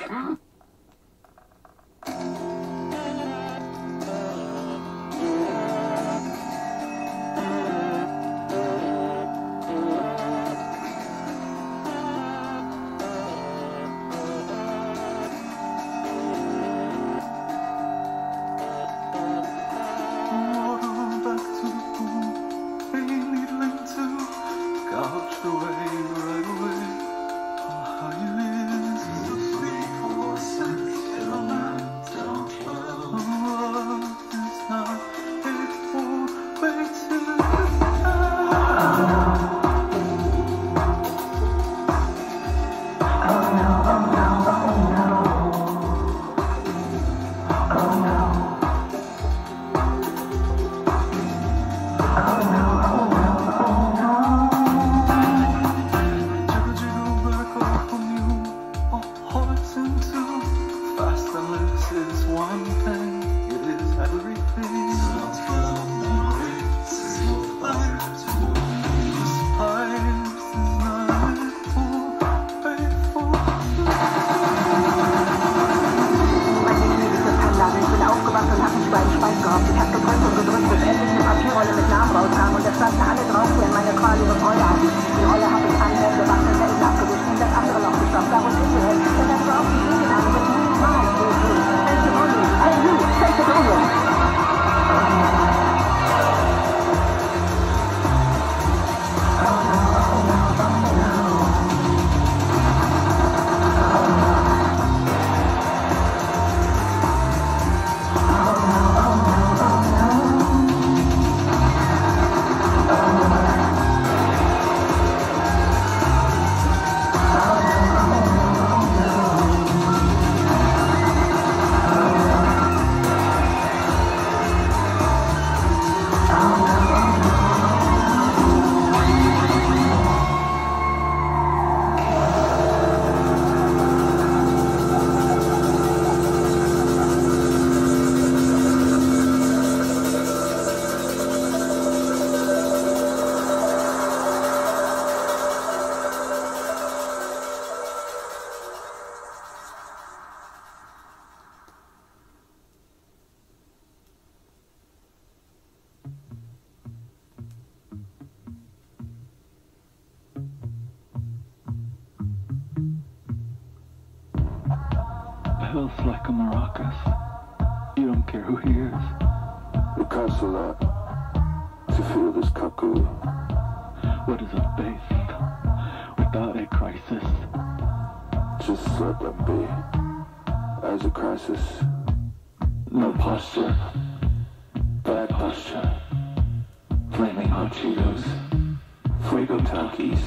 Feels like a maracas. You don't care who hears. Because of that, to feel this cuckoo. What is a faith without a crisis? Just let them be. As a crisis, No posture, bad posture. Flaming hot Cheetos, Fuego Takis.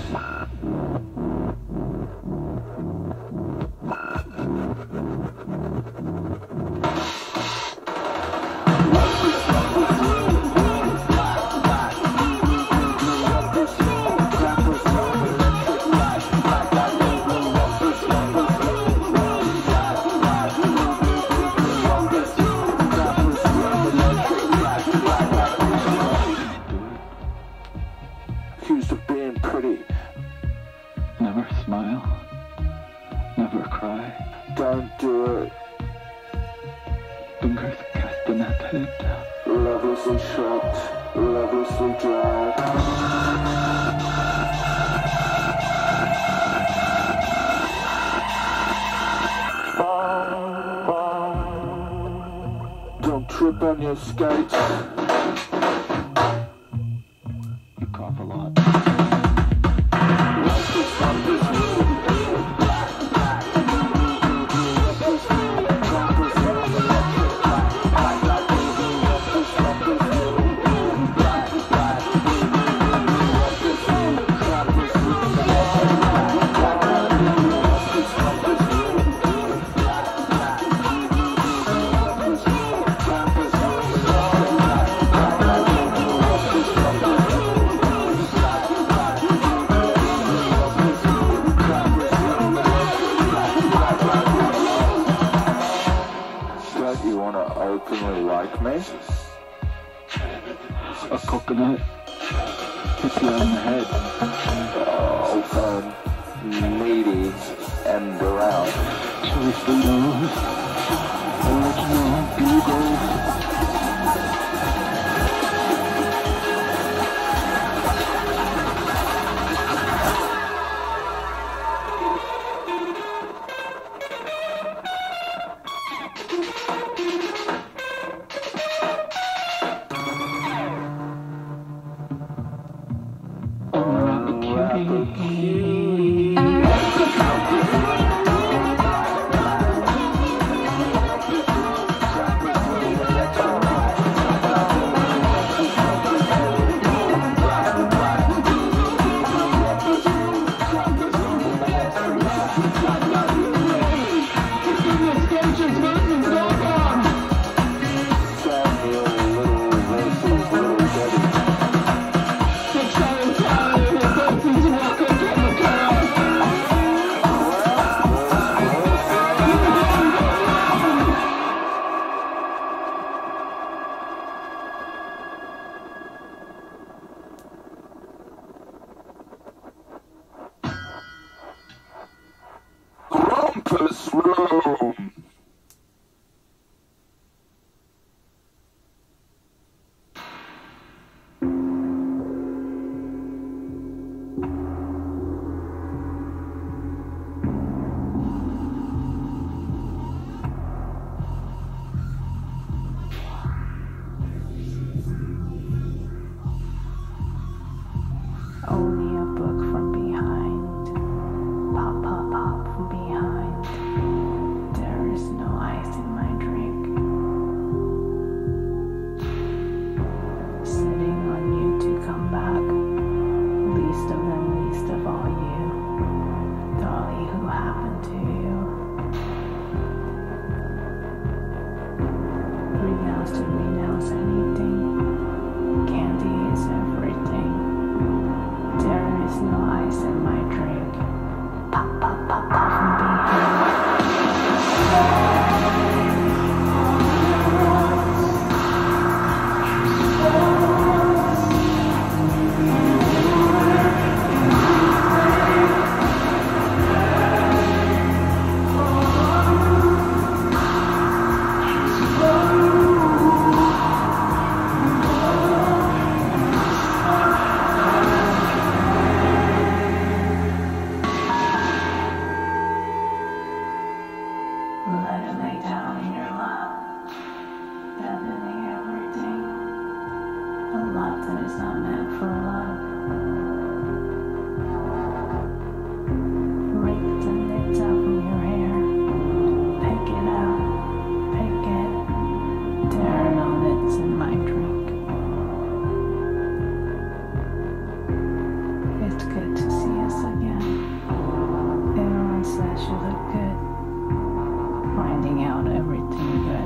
accused of being pretty. Never smile, never cry. Don't do it. Fingers castaneted. Lovelessly shocked, lovelessly dry. Don't trip on your skates. You cough a lot. You wanna openly like me? A coconut hits you on the head. Open, meaty, and around. Chili just the news. I'll let you know, Google. Only a book from behind. Pop, pop, pop from behind. There is no ice in my drink. Sitting on you to come back. Least of them, least of all you. Dolly, who happened to you? Renounce to renounce anything. Candy is everything. There is no ice in my drink. Pop, pop, pop, pop from behind. Let it lay down in your lap, abandoning everything. A love that is not meant for love. Rip the knits out from your hair. Pick it out, pick it. There are no knits in my drink. It's good to see us again. Everyone says you look good. Finding out everything good.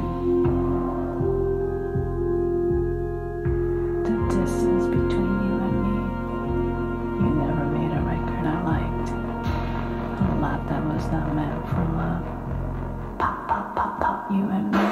The distance between you and me. You never made a record I liked. A lot that was not meant for love. Pop, pop, pop, pop, you and me.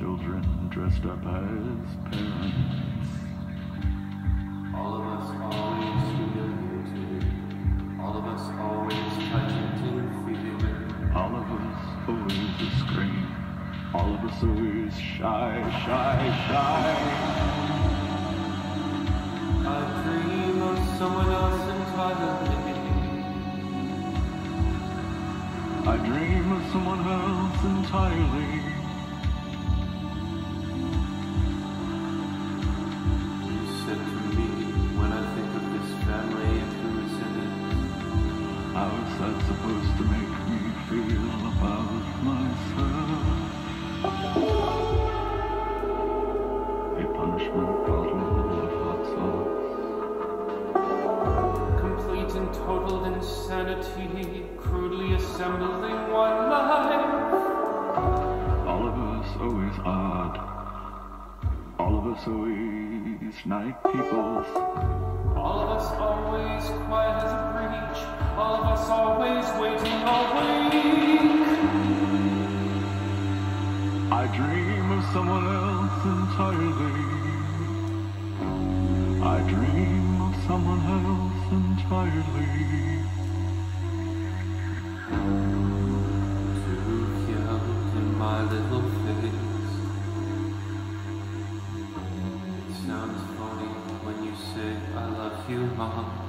children dressed up as parents. All of us always humiliated. All of us always fighting feeling. All of us always a scream. All of us always shy. I dream of someone else entirely. I dream of someone else entirely. You said to me, when I think of this family and who's in it, How is that supposed to make me feel about myself? A punishment bottle of hot sauce. complete and total insanity, crudely assembling one life. All of us always odd. All of us always night peoples. All of us always quiet as a breach. All of us always waiting, awake. I dream of someone else entirely. I dream of someone else entirely. Too young in my little face. It sounds funny when you say I love you, Mom.